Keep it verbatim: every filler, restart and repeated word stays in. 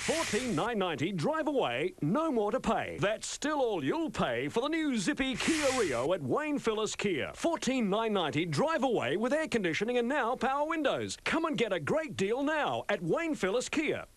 fourteen thousand nine hundred ninety drive away, no more to pay. That's still all you'll pay for the new zippy Kia Rio at Wayne Phillis Kia. fourteen thousand nine hundred ninety drive away with air conditioning and now power windows. Come and get a great deal now at Wayne Phillis Kia.